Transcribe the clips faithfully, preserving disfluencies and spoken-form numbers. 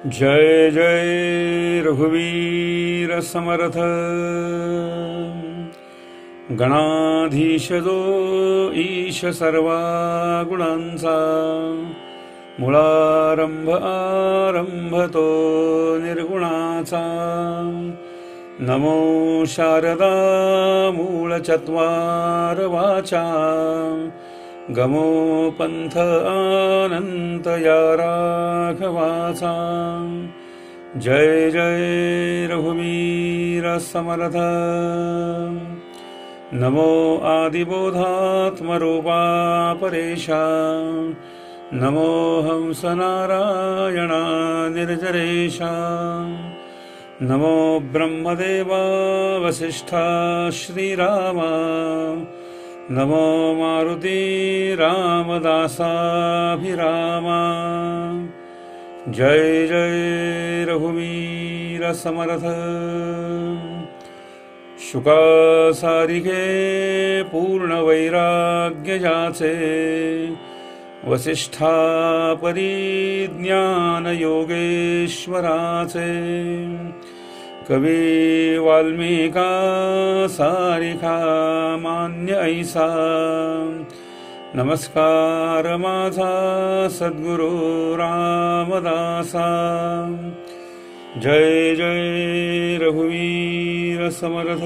जय जय रघुवीर समर्थ। गणाधीश जो ईश सर्वा गुणांचा, मुळारंभ आरंभ तो निर्गुणाचा। नमो शारदा मूळ चत्वार वाचा, गमो पंथ अनंत या राघवाचा। जय जय रघुवीर समर्थ। नमो आदिबोधात्मरूपा परेशा, नमो हंस नारायणा निर्जरेशा। नमो ब्रह्मदेवा वसिष्ठा श्रीरामा, नमो मारुती रामदासाभिरामा। जय जय रघुवीर समर्थ। शुकासारिखे पूर्ण वैराग्य जाचे, वसिष्ठा परिज्ञान योगेश्वराचे। कवी वाल्मिका सारिखा मान्य ऐसा, नमस्कार माझा सद्गुरु रामदासा। जय जय रघुवीर समर्थ।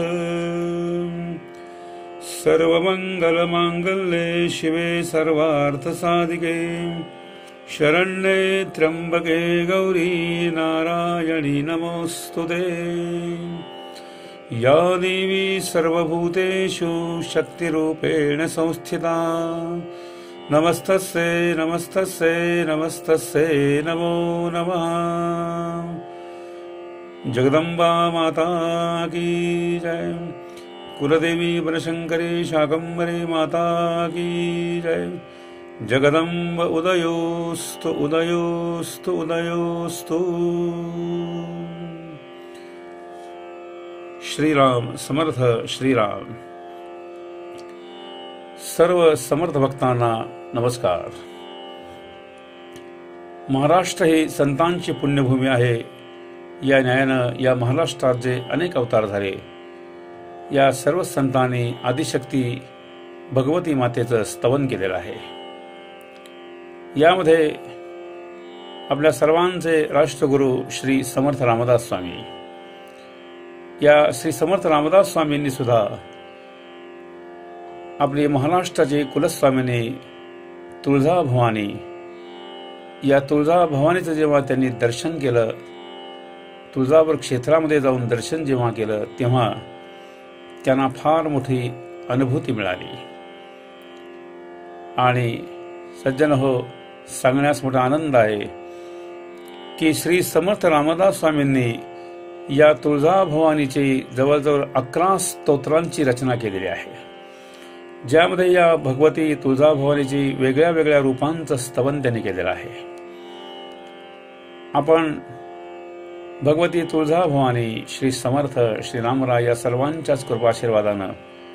सर्वमंगल मांगल्ये शिवे सर्वार्थ साधिके, शरण्ये त्र्यंबके गौरी नारायणी नमोस्तुते। या देवी सर्वभूतेषु शक्तिरूपेण संस्थिता, नमस्तस्यै नमस्तस्यै नमस्तस्यै नमो नमः। जगदम्बा माता की जय। कुलदेवी वनशंकरी शाकंभरी माता की जय। जगदम्ब उदयोस्तु उदयोस्तु उदयोस्तु। श्रीराम समर्थ श्रीराम। सर्व समर्थ भक्तांना नमस्कार। महाराष्ट्र ही संतांची पुण्यभूमी आहे। या न्यायानं या महाराष्ट्रात जे अनेक अवतार झाले, या सर्व संतांनी आदिशक्ती भगवती मातेचं स्तवन केलेलं आहे। यामध्ये आपल्या सर्वांचे राष्ट्रगुरु श्री समर्थ रामदास स्वामी, या श्री समर्थ रामदास स्वामींनी सुद्धा आपली महाराष्ट्राची कुलस्वामिनी तुळजा भवानी, या तुळजा भवानीचं जेव्हा त्यांनी दर्शन केलं, तुळजापूर क्षेत्रामध्ये जाऊन दर्शन जेव्हा केलं, तेव्हा त्यांना फार मोठी अनुभूती मिळाली। आणि सज्जन हो, सांगण्यास मोठा आनंद आहे की श्री समर्थ रामदास स्वामींनी या तुळजा भवानीची जवळजवळ अकरा स्तोत्रांची रचना केलेली आहे, ज्यामध्ये या भगवती तुळजा भवानीची वेगळ्या वेगळ्या रूपांचं स्तवन त्यांनी केलेलं आहे। आपण भगवती तुळजा भवानी, श्री समर्थ, श्री रामराय या सर्वांच्याच कृपाशीर्वादानं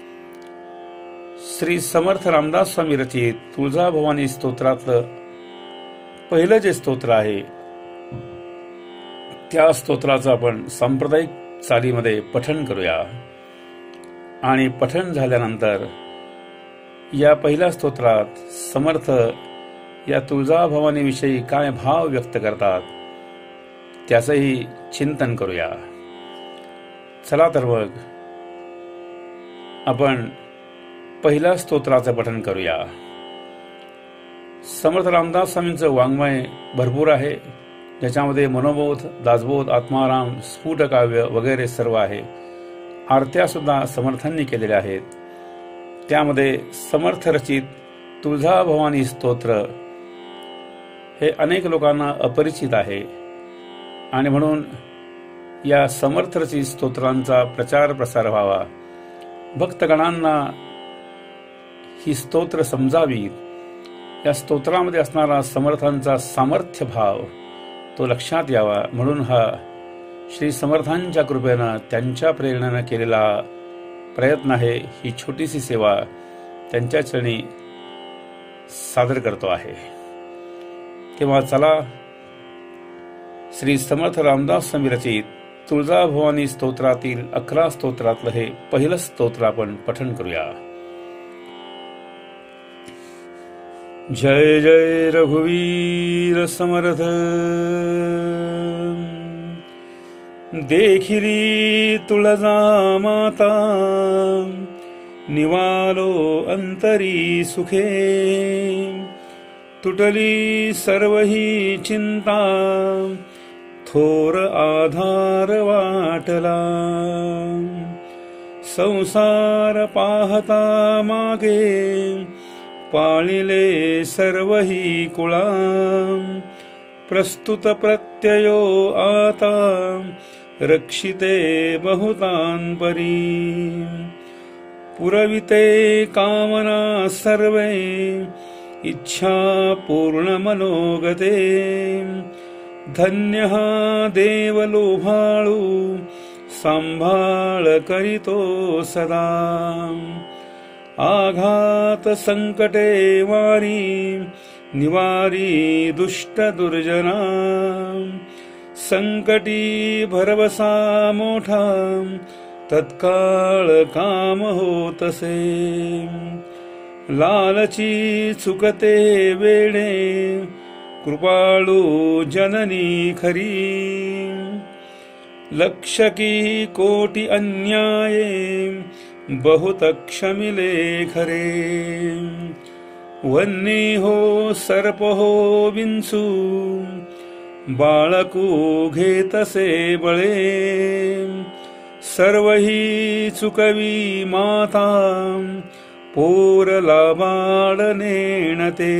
श्री समर्थ रामदास स्वामी रचित तुळजा भवानी स्तोत्रातलं पहिलं जे स्तोत्र आहे, त्या स्तोत्राचं आपण सांप्रदायिक चालीमध्ये पठण करूया। आणि पठण झाल्यानंतर या पहिल्या स्तोत्रात समर्थ या तुळजा भवानीविषयी काय भाव व्यक्त करतात, त्याचंही चिंतन करूया। चला तर मग आपण पहिल्या स्तोत्राचं पठण करूया। समर्थ रामदास स्वामींचं वाङ्मय भरपूर आहे, ज्याच्यामध्ये मनोबोध, दासबोध, आत्माराम, स्फुटकाव्य वगैरे सर्व आहे। आरत्या सुद्धा समर्थांनी केलेल्या आहेत। त्यामध्ये समर्थ रचित तुळजा भवानी स्तोत्र हे अनेक लोकांना अपरिचित आहे, आणि म्हणून या समर्थ रचित स्तोत्रांचा प्रचार प्रसार व्हावा, भक्तगणांना ही स्तोत्र समजावीत, या स्तोत्रामध्ये असणारा समर्थांचा सामर्थ्य भाव तो लक्षात यावा, म्हणून हा श्री समर्थांच्या कृपेनं, त्यांच्या प्रेरणेनं केलेला प्रयत्न आहे। ही छोटीशी सेवा त्यांच्या चरणी सादर करतो आहे। तेव्हा चला श्री समर्थ रामदास स्वामी रचित तुळजाभवानी स्तोत्रातील अकरा स्तोत्रातलं हे पहिलं स्तोत्र आपण पठण करूया। जय जय रघुवीर समर्थ। देखिली तुळजा माता निवालो अंतरी सुखे, तुटली सर्व ही चिंता थोर आधार वाटला। संसार पाहता मागे पाळिले सर्व ही कुळा, प्रस्तुत प्रत्ययो आता रक्षिते बहुतांपरी। पुरविते कामना सर्वे इच्छा पूर्ण मनोगते, धन्य हा देव लोभाळू सांभाळ करीतो सदा। आघात संकटे वारी निवारी दुष्ट दुर्जना, संकटी भरवसा मोठा तत्काळ काम होतसे। लालची चुकते वेळे कृपाळू जननी खरी, लक्ष की कोटी अन्याये बहुत क्षमिले खरे। वन्नी हो सर्प हो विंचू बाळकू घेतसे बळे, सर्व ही चुकवी माता पोरला बाळ नेणते।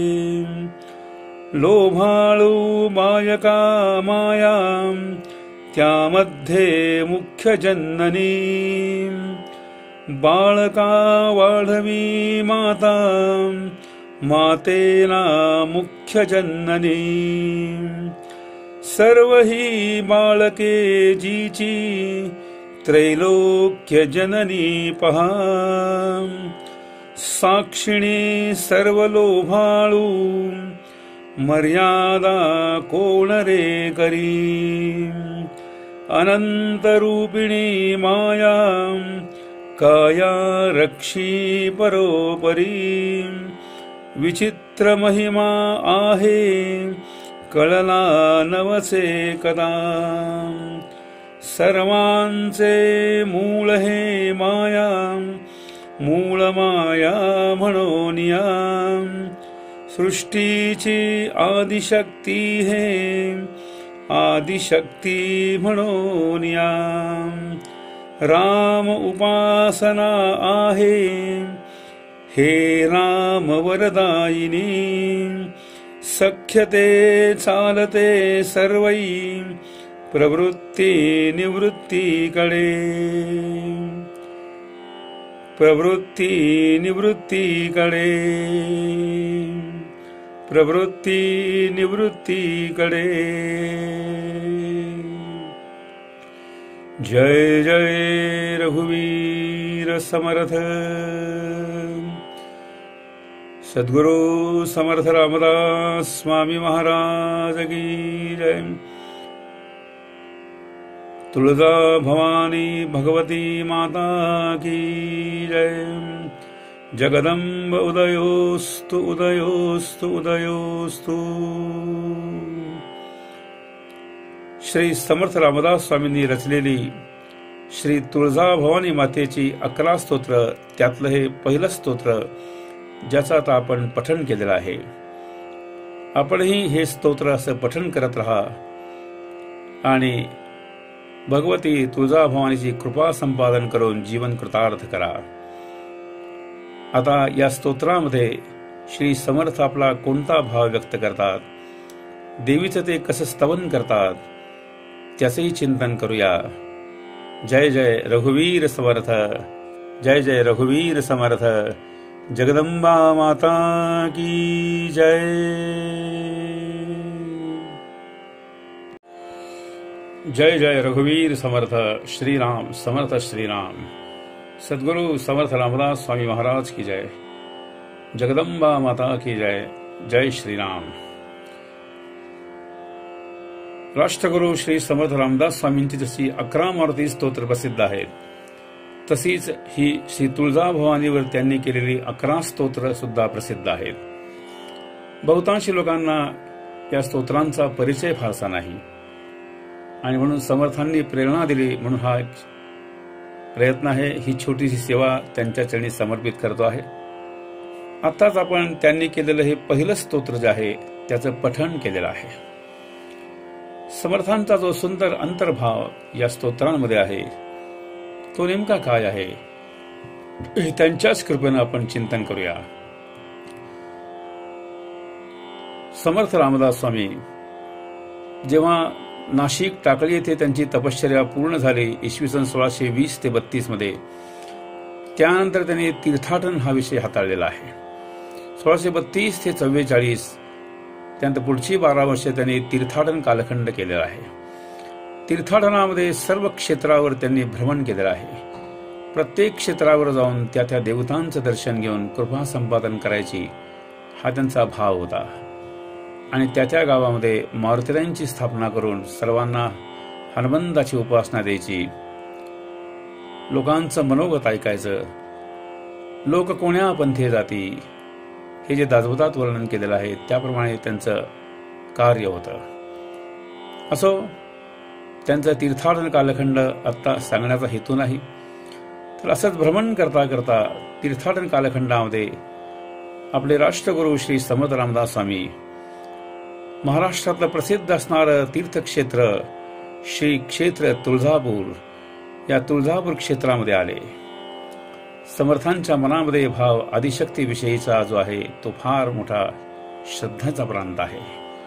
लोभाळू मायका माया त्यामध्ये मुख्य जननी, बाळका वाढवी माता मातेला मुख्य जननी। सर्व ही बाळके जीची त्रैलोक्य जननी पहा, साक्षिणी सर्व लोभाळू मर्यादा कोण रे करी। अनंत रूपिणी माया काया रक्षी परोपरी, विचित्र महिमा आहे कळला नवसे कदा। सर्वांचे मूळ हे माया मूळ माया म्हणोनिया, सृष्टीची आदिशक्ती हे आदिशक्ती म्हणोनिया। राम उपासना आहे हे राम वरदायिनी, सख्यते चालते सर्वई प्रवृत्ती निवृत्तीकडे। प्रवृत्ती निवृत्तीकडे प्रवृत्ती निवृत्तीकडे। जय जय रघुवीर समर्थ। सद्गुरु समर्थ रामदास स्वामी महाराज की जय। तुळजा भवानी भगवती माता की जय। जगदंब उदयोस्तु उदयोस्तु उदयोस्तु। श्री समर्थ रामदास स्वामींनी रचलेली श्री तुळजा भवानी मातेची अकरा स्तोत्र त्यातलं हे पहिलं स्तोत्र ज्याचं आता आपण पठण केलेलं आहे। आपणही हे स्तोत्र असं पठण करत राहा आणि भगवती तुळजा भवानीची कृपा संपादन करून जीवन कृतार्थ करा। आता या स्तोत्रामध्ये श्री समर्थ आपला कोणता भाव व्यक्त करतात, देवीचं ते कसं स्तवन करतात त्याचंही चिंतन करूया। जय जय रघुवीर समर्थ। जय जय रघुवीर समर्थ। जगदंबा माता की जय। जय जय रघुवीर समर्थ। श्रीराम समर्थ श्रीराम। सद्गुरु समर्थ रामदास स्वामी महाराज की जय। जगदंबा माता की जय। जय श्रीराम। राष्ट्रगुरू श्री समर्थ रामदास स्वामींची जशी अकरा मारुती स्तोत्र प्रसिद्ध आहेत, तशीच ही श्री तुळजाभवानीवर त्यांनी केलेली अकरा स्तोत्र सुद्धा प्रसिद्ध आहेत. बहुतांश लोकांना या स्तोत्रांचा परिचय फारसा नाही आणि म्हणून समर्थांनी प्रेरणा दिली म्हणून हा प्रयत्न आहे. ही छोटीशी सेवा त्यांच्या चरणी समर्पित करतो आहे. आताच आपण त्यांनी केलेलं हे पहिलं स्तोत्र जे आहे त्याचं पठण केलेलं आहे. समर्थांचा जो सुंदर अंतर्भाव या स्तोत्रांमध्ये आहे तो नेमका काय आहे हे त्यांच्याच कृपेनं आपण चिंतन करूया. समर्थ रामदास स्वामी जेव्हा नाशिक टाकळी येथे त्यांची तपश्चर्या पूर्ण झाली इसवी सन सोळाशे वीस ते बत्तीस मध्ये, त्यानंतर त्यांनी तीर्थाटन हा विषय हाताळलेला आहे. सोळाशे बत्तीस ते चव्वेचाळीस त्यानंतर पुढची बारा वर्षे त्यांनी तीर्थाटन कालखंड केलेला आहे. तीर्थाटनामध्ये सर्व क्षेत्रावर त्यांनी भ्रमण केलेलं आहे. प्रत्येक क्षेत्रावर जाऊन त्या त्या देवतांचं दर्शन घेऊन कृपा संपादन करायची हा त्यांचा भाव होता आणि त्या त्या गावामध्ये मारुतीरायांची स्थापना करून सर्वांना हनुमंताची उपासना द्यायची, लोकांचं मनोगत ऐकायचं, लोक कोण्या पंथे जाती हे जे दासबोधात वर्णन केलेलं आहे त्याप्रमाणे त्यांचं कार्य होतं. असो, त्यांचं तीर्थाटन कालखंड आता सांगण्याचा हेतू नाही, तर असंच भ्रमण करता करता तीर्थाटन कालखंडामध्ये आपले राष्ट्रगुरू श्री समर्थ रामदास स्वामी महाराष्ट्रातलं प्रसिद्ध असणारं तीर्थक्षेत्र श्री क्षेत्र तुळजापूर या तुळजापूर क्षेत्रामध्ये आले. समर्थांच्या मनामध्ये भाव आदिशक्तीविषयीचा जो आहे तो फार मोठा श्रद्धेचा प्रांत आहे.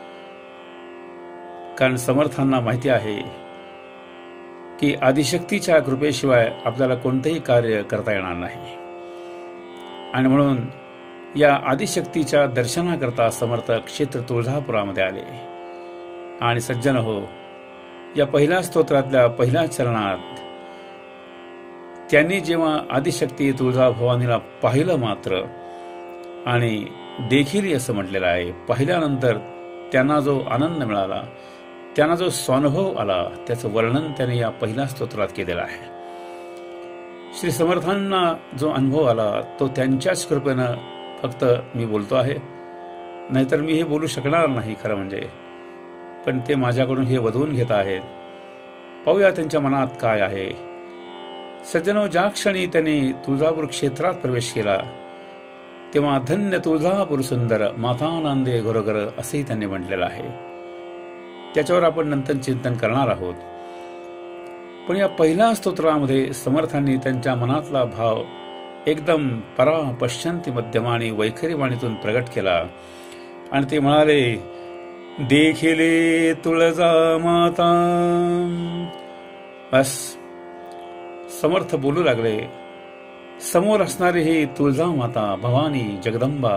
कारण समर्थांना माहिती आहे की आदिशक्तीच्या कृपेशिवाय आपल्याला कोणतेही कार्य करता येणार नाही आणि म्हणून या आदिशक्तीच्या दर्शनाकरता समर्थ क्षेत्र तुळजापुरामध्ये आले. आणि सज्जन हो, या पहिल्या स्तोत्रातल्या पहिल्या चरणात त्यांनी जेव्हा आदिशक्ती तुळजाभवानीला पाहिलं मात्र आणि देखील असं म्हटलेलं आहे, पाहिल्यानंतर त्यांना जो आनंद मिळाला, त्यांना जो स्वानुभव आला त्याचं वर्णन त्यांनी या पहिल्या स्तोत्रात केलेलं आहे. श्री समर्थांना जो अनुभव आला तो त्यांच्याच कृपेनं फक्त मी बोलतो आहे, नाहीतर मी हे बोलू शकणार नाही खरं म्हणजे, पण ते माझ्याकडून हे वधवून घेत आहेत. पाहूया त्यांच्या मनात काय आहे. सज्जनो, ज्या क्षणी त्यांनी तुळजापूर क्षेत्रात प्रवेश केला तेव्हा धन्य तुळजापूर सुंदर माता नांदे घरोघर असेही त्यांनी म्हटलेलं आहे. त्याच्यावर आपण नंतर चिंतन करणार आहोत. पण या पहिल्या स्तोत्रामध्ये समर्थांनी त्यांच्या मनातला भाव एकदम परा पश्यंती मध्यमानी वैखरी वाणीतून प्रगट केला आणि ते म्हणाले, देखिले तुळजा माता. बस, समर्थ बोलू लागले, समोर असणारी ही तुळजा माता भवानी जगदंबा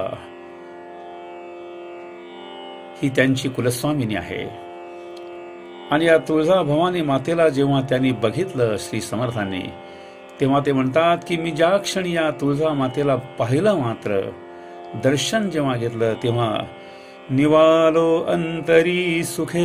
ही त्यांची कुलस्वामिनी आहे. आणि या तुळजा भवानी मातेला जेव्हा त्यांनी बघितलं श्री समर्थांनी, तेव्हा ते म्हणतात की मी ज्या क्षणी या तुळजा मातेला पाहिलं मात्र दर्शन जेव्हा घेतलं तेव्हा निवालो अंतरी सुखे.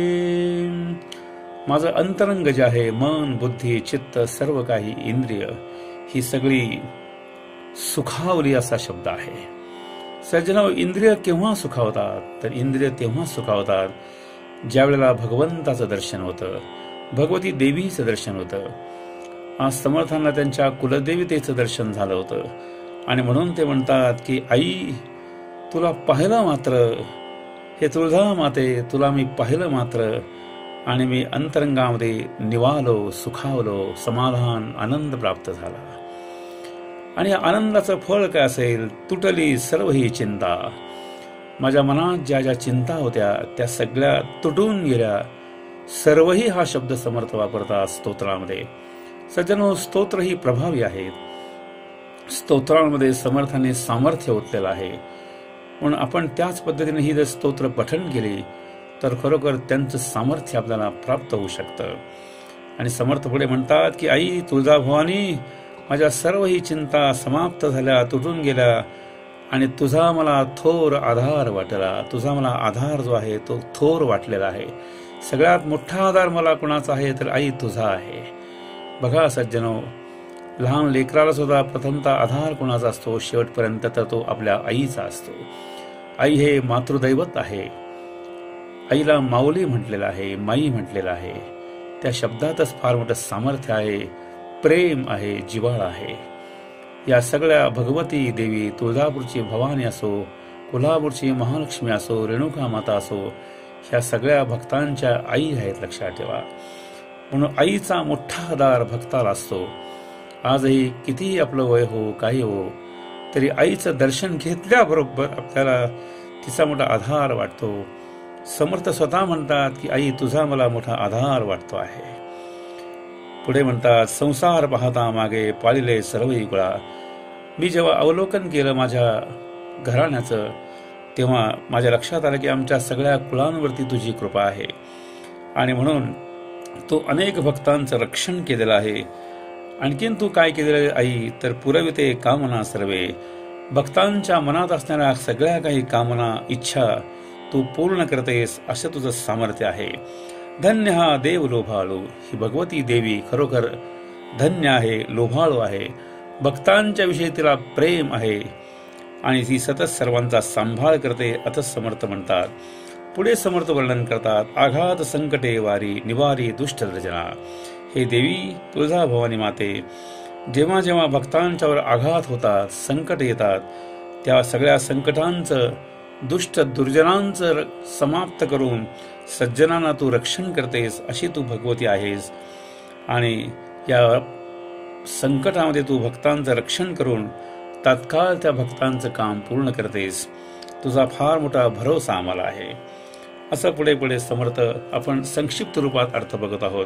माझं अंतरंग जे आहे, मन बुद्धी चित्त सर्व काही इंद्रिय ही सगळी सुखावली असा शब्द आहे. सज्जनो, इंद्रिय केव्हा सुखावतात तर इंद्रिय तेव्हा सुखावतात ज्या वेळेला भगवंताचं दर्शन होतं, भगवती देवीचं दर्शन होतं. आज समर्थांना त्यांच्या कुलदेवतेचं दर्शन झालं होतं आणि म्हणून ते म्हणतात की आई तुला पाहिलं मात्र, हे तुळजा माते तुला मी पाहिलं मात्र आणि मी अंतरंगामध्ये निवालो, सुखावलो, समाधान आनंद प्राप्त झाला. आणि आनंदाचं फळ काय असेल, तुटली सर्व ही चिंता. माझ्या मनात ज्या ज्या चिंता होत्या त्या सगळ्या तुटून गेल्या. सर्वही हा शब्द समर्थ वापरतात स्तोत्रामध्ये. सज्जनो, स्तोत्र ही प्रभावी आहेत. स्तोत्रांमध्ये समर्थाने सामर्थ्य ओतलेलं आहे. म्हणून आपण त्याच पद्धतीने ही जर स्तोत्र पठण केली तर खरोखर त्यांचं सामर्थ्य आपल्याला प्राप्त होऊ शकतं. आणि समर्थ पुढे म्हणतात की आई तुळजाभवानी, माझ्या सर्व ही चिंता समाप्त झाल्या, तुटून गेल्या आणि तुझा मला थोर आधार वाटला. तुझा मला आधार जो आहे तो थोर वाटलेला आहे. सगळ्यात मोठा आधार मला कुणाचा आहे तर आई तुझा आहे. बघा सज्जनो, लहान लेकराला सुद्धा प्रथमतः आधार कुणाचा असतो? शेवटपर्यंत तर तो आपल्या आईचा असतो. आई हे मातृदैवत आहे. आईला माऊली म्हटलेलं आहे, माई म्हटलेलं आहे. त्या शब्दातच फार मोठं सामर्थ्य आहे, प्रेम आहे, जिव्हाळा आहे. या सगळ्या भगवती देवी, तुळजापूरची भवानी असो, कोल्हापूरची महालक्ष्मी असो, रेणुका माता असो, ह्या सगळ्या भक्तांच्या आई आहेत, लक्षात ठेवा. म्हणून आईचा मोठा आधार भक्ताला असतो. आजही कितीही आपलं वय हो, काही हो, तरी आईचं दर्शन घेतल्याबरोबर आपल्याला तिचा मोठा आधार वाटतो. समर्थ स्वतः म्हणतात की आई तुझा मला मोठा आधार वाटतो आहे. पुढे म्हणतात, संसार पाहता मागे पाळिले सर्वही कुळा. मी जेव्हा अवलोकन केलं माझ्या घराण्याचं, तेव्हा माझ्या लक्षात आलं की आमच्या सगळ्या कुळांवरती तुझी कृपा आहे. आणि म्हणून तू अनेक भक्तांचं रक्षण केलेलं आहे. आणखीन तू काय केलेलं आई तर पुरविते कामना सर्वे. भक्तांच्या मनात असणाऱ्या सगळ्या काही कामना, इच्छा तू पूर्ण करतेस, असं तुझं सामर्थ्य आहे. धन्य हा देव लोभाळू. ही भगवती देवी खरोखर धन्य आहे, लोभाळू आहे. भक्तांच्या विषयी तिला प्रेम आहे आणि ती सतत सर्वांचा सांभाळ करते, असं समर्थ म्हणतात. पुढे समर्थ वर्णन करतात, आघात संकटे वारी निवारी दुष्ट रजना. हे देवी तुळजा भवानी माते, जेव्हा जेव्हा भक्तांच्यावर आघात होतात, संकट येतात, त्या सगळ्या संकटांचं, दुष्ट दुर्जनांचं समाप्त करून सज्जनांना तू रक्षण करतेस, अशी तू भगवती आहेस. आणि या संकटामध्ये तू भक्तांचं रक्षण करून तात्काळ त्या भक्तांचं काम पूर्ण करतेस. तुझा फार मोठा भरोसा आम्हाला आहे. असं पुढे पुढे समर्थ आपण संक्षिप्त रूपात अर्थ बघत आहोत.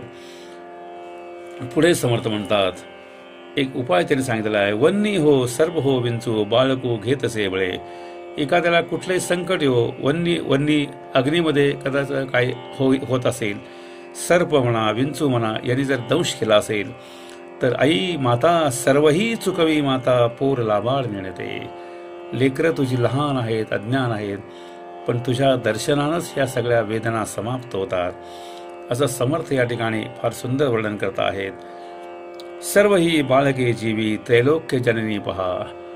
पुढे समर्थ म्हणतात, एक उपाय त्यांनी सांगितलेला आहे. वन्नी हो सर्व हो विंचू बाळकू घेत असे बळे. एखाद्याला कुठलंही संकट हो, वन्नी वन्नी अग्नीमध्ये कदाचित काही हो होत असेल, सर्प म्हणा, विंचू म्हणा, यांनी जर दंश केला असेल, तर आई माता सर्वही चुकवी माता पोर लाभाळ नेणते. लेकरं तुझी लहान आहेत, अज्ञान आहेत, पण तुझ्या दर्शनानंच ह्या सगळ्या वेदना समाप्त होतात, असं समर्थ या ठिकाणी फार सुंदर वर्णन करत आहेत. सर्व ही बाळके जीवी त्रैलोक्य जननी पहा.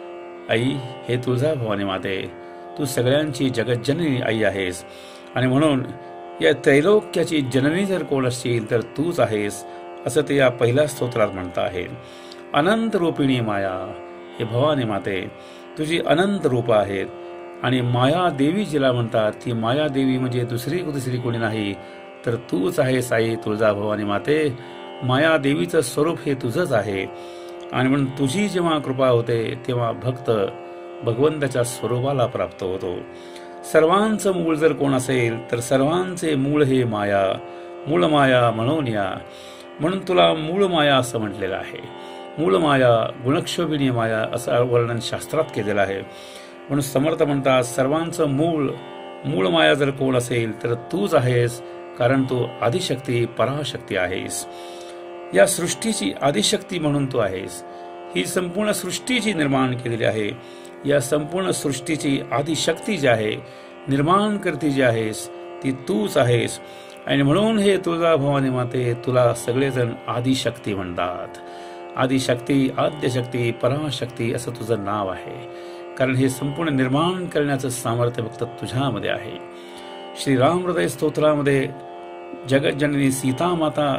आई हे तुळजा भवानी माते, तू सगळ्यांची जगज्जननी आई आहेस. आणि म्हणून या त्रैलोक्याची जननी जर कोण असतील तर तूच आहेस, असं ते या पहिल्या स्तोत्रात म्हणता आहे. अनंत रूपिणी माया. हे भवानी माते, तुझी अनंत रूप आहेत. आणि माया देवी जिला म्हणतात, ती माया देवी म्हणजे दुसरी दुसरी कोणी नाही तर तूच आहेस आई तुळजा भवानी माते. माया देवीचं स्वरूप हे तुझंच आहे. आणि म्हणून तुझी जेव्हा कृपा होते तेव्हा भक्त भगवंताच्या स्वरूपाला प्राप्त होतो. सर्वांचं मूळ जर कोण असेल तर सर्वांचे मूळ हे माया, मूळ माया म्हणून या. म्हणून तुला मूळ माया असं म्हटलेलं आहे. मूळ माया, गुणक्षोभिणी माया असं वर्णन शास्त्रात केलेलं आहे. म्हणून समर्थ म्हणतात, सर्वांचं मूळ मूळ माया जर कोण असेल तर तूच आहेस, कारण तू आदिशक्ती पराशक्ती आहेस. या सृष्टीची आदिशक्ती म्हणून तू आहेस. ही संपूर्ण सृष्टीची निर्माण केलेली आहे. या संपूर्ण सृष्टीची आदिशक्ती जी आहे, निर्माण करती जी आहेस, ती तूच आहेस. आणि म्हणून हे तुळजा भवानी माते, तुला सगळेजण आदिशक्ती म्हणतात. आदिशक्ती, आद्यशक्ती, पराशक्ती असं तुझं नाव आहे, कारण हे संपूर्ण निर्माण करण्याचं सामर्थ्य फक्त तुझ्यामध्ये आहे. श्री राम हृदय स्तोत्रामध्ये जगज्जननी सीता माता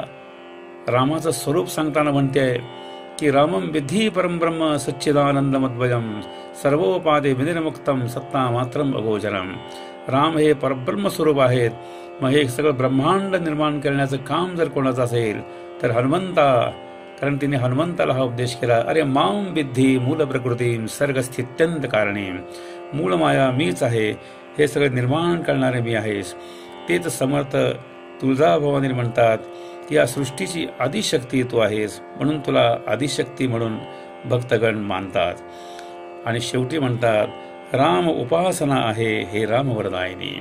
रामाचं स्वरूप सांगताना म्हणते की रामम विद्धी परमब्रह्म सच्चिदानंदमद्वयम सर्वोपादे विनिर्मुक्तम सत्ता मात्रम अगोचरम. राम हे परब्रह्म स्वरूप आहेत. मग हे सगळं ब्रह्मांड निर्माण करण्याचं काम जर कोणाचं असेल तर हनुमंता, कारण तिने हनुमंताला हा उपदेश केला. अरे माम विद्धी मूल प्रकृती सर्गस्थित्यंत कारणी. मूळ माया मीच आहे, हे सगळं निर्माण करणारे मी आहेस. तेच समर्थ तुळजा भवानी म्हणतात की या सृष्टीची आदिशक्ती तू आहेस, म्हणून तुला आदिशक्ती म्हणून भक्तगण मानतात. आणि शेवटी म्हणतात राम उपासना आहे हे रामवरदायिनी.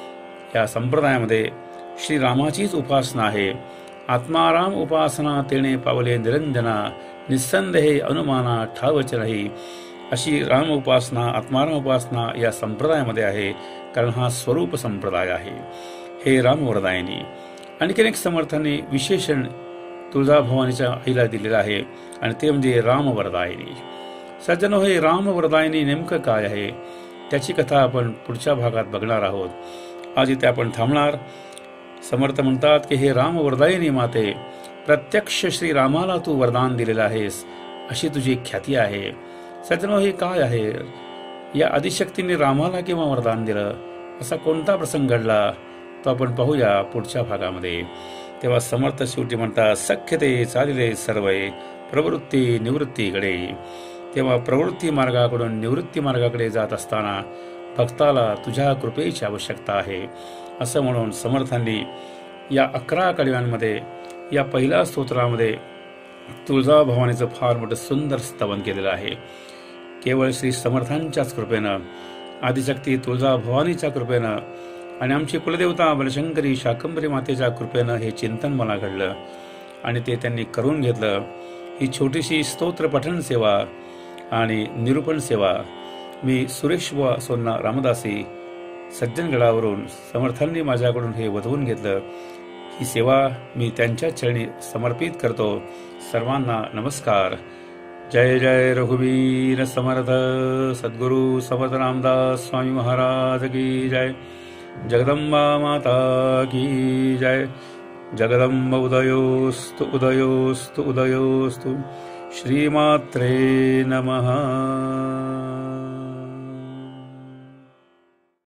या संप्रदायामध्ये श्रीरामाचीच उपासना आहे. आत्माराम उपासना तेणे पावले निरंजना निस्संदेहे अनुमाना ठावच नाही. अशी राम उपासना, आत्माराम उपासना या संप्रदायामध्ये आहे, कारण हा स्वरूप संप्रदाय आहे. हे रामवरदायिनी. आणखीन एक समर्थांनी विशेषण तुळजाभवानीच्या आईला दिलेलं आहे आणि ते म्हणजे रामवरदायिनी. सज्जनो, हे रामवरदायिनी नेमकं काय आहे त्याची कथा आपण पुढच्या भागात बघणार आहोत. आज इथे आपण थांबणार. समर्थ म्हणतात की हे रामवरदायिनी माते, प्रत्यक्ष श्री रामाला तू वरदान दिलेलं आहेस अशी तुझी ख्याती आहे. सज्जनो, हे काय आहे? या आदिशक्तीने रामाला केव्हा वरदान दिलं, असा कोणता प्रसंग घडला तो आपण पाहूया पुढच्या भागामध्ये. तेव्हा समर्थ शेवटी म्हणतात, सख्यते चालिले सर्वय प्रवृत्ती निवृत्तीकडे. तेव्हा प्रवृत्ती मार्गाकडून निवृत्ती मार्गाकडे जात असताना भक्ताला तुझ्या कृपेची आवश्यकता आहे असं म्हणून समर्थांनी या अकरा कडव्यांमध्ये या पहिल्या स्तोत्रामध्ये तुळजाभवानीचं फार मोठं सुंदर स्तवन केलेलं आहे. केवळ श्री समर्थांच्याच कृपेनं, आदिशक्ती तुळजाभवानीच्या कृपेनं आणि आमची कुलदेवता बलशंकरी शाकंभरी मातेच्या कृपेनं हे चिंतन मला घडलं आणि ते त्यांनी करून घेतलं. ही छोटीशी स्तोत्र पठण सेवा आणि निरूपण सेवा मी सुरेश व सोन्ना रामदासी सज्जनगडावरून समर्थांनी माझ्याकडून हे वधवून घेतलं. ही सेवा मी त्यांच्या चरणी समर्पित करतो. सर्वांना नमस्कार. जय जय रघुवीर समर्थ सद्गुरु समर्थ रामदास स्वामी महाराज की जय. जगदंबा माता की जय. जगदंब उदयोस्तु उदयोस्तु उदयोस्तु. श्रीमात्रे नमः.